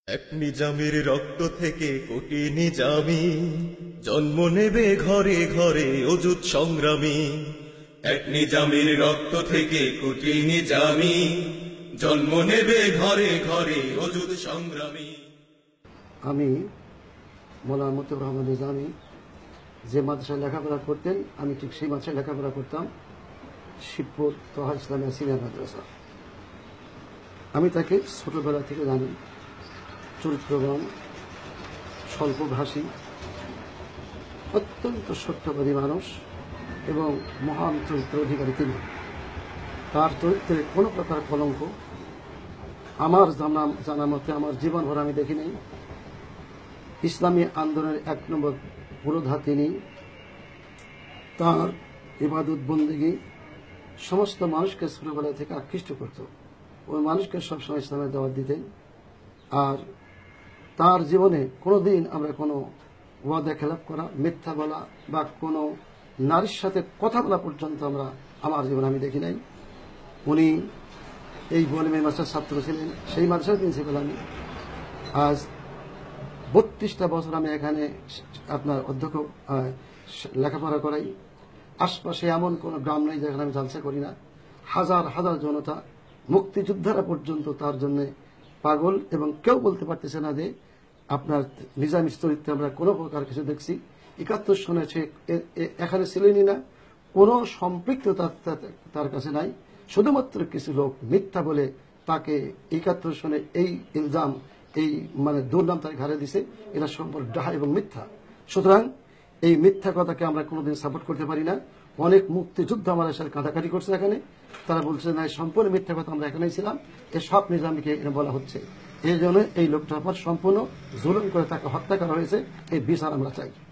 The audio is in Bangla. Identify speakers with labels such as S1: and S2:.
S1: এক নিজামের রক্ত থেকে কোটি নিজামি জন্ম নেবে ঘরে ঘরে অযুত সংগ্রামী। এক নিজামের রক্ত থেকে কোটি নিজামি জন্ম নেবে ঘরে ঘরে অযুত সংগ্রামী।
S2: আমি মৌলানা মতিউর রহমান নিজামী যে মাদ্রাসায় লেখাপড়া করতেন, আমি ঠিক সেই মাদ্রাসায় লেখাপড়া করতাম, শিবপুর তোহা ইসলামিয়া সিনিয়র মাদ্রাসা। আমি তাকে ছোটবেলা থেকে জানি, চরিত্রবান, স্বল্পভাষী, অত্যন্ত সত্যবাদী মানুষ এবং মহান চরিত্র অধিকারী তিনি। তার চরিত্রে কোনো প্রকার কলঙ্ক আমার জানা মতে আমার জীবনভর আমি দেখি নাই। ইসলামী আন্দোলনের 1 নম্বর পুরোধা তিনি। তার ইবাদত বন্দেগী সমস্ত মানুষকে ছোটবেলা থেকে আকৃষ্ট করত। ওই মানুষকে সবসময় ইসলামের দাওয়াত দিতেন। আর তার জীবনে কোনোদিন আমরা কোনো ওয়াদা খেলাপ করা, মিথ্যা বলা বা কোনো নারীর সাথে কথা বলা পর্যন্ত আমার জীবনে আমি দেখি নাই। উনি এই বলেমের মাস্টার ছাত্র ছিলেন, সেই মাদ্রাসার প্রিন্সিপাল আমি। আজ 32টা বছর আমি এখানে আপনার অধ্যক্ষ লেখাপড়া করাই। আশপাশে এমন কোনো গ্রাম নেই যেখানে আমি জালসা করি না। হাজার হাজার জনতা, মুক্তিযোদ্ধারা পর্যন্ত তার জন্য পাগল এবং কেউ বলতে পারতেছে না যে আপনার নিজামী চরিত্রে আমরা কোনো প্রকার কিছু দেখছি। 71 সনে সে এখানে ছিলেনই না, কোনো সম্পৃক্ততা তার কাছে নাই। শুধুমাত্র কিছু লোক মিথ্যা বলে তাকে 71 সনে এই ইলজাম, এই দুর্নাম তার ঘাড়ে দিছে। এটা সম্পূর্ণ ডাহা এবং মিথ্যা। সুতরাং এই মিথ্যা কথাকে আমরা কোনোদিন সাপোর্ট করতে পারি না। অনেক মুক্তিযুদ্ধ আমার সাথে কাটাকাটি করছে এখানে, তারা বলছে না সম্পূর্ণ মিথ্যা কথা, আমরা এখানেই ছিলাম, এ সব নিজামীকে বলা হচ্ছে। এই জন্য এই লোকটার পর সম্পূর্ণ জুলুম করে তাকে হত্যা করা হয়েছে, এই বিচার আমরা চাই।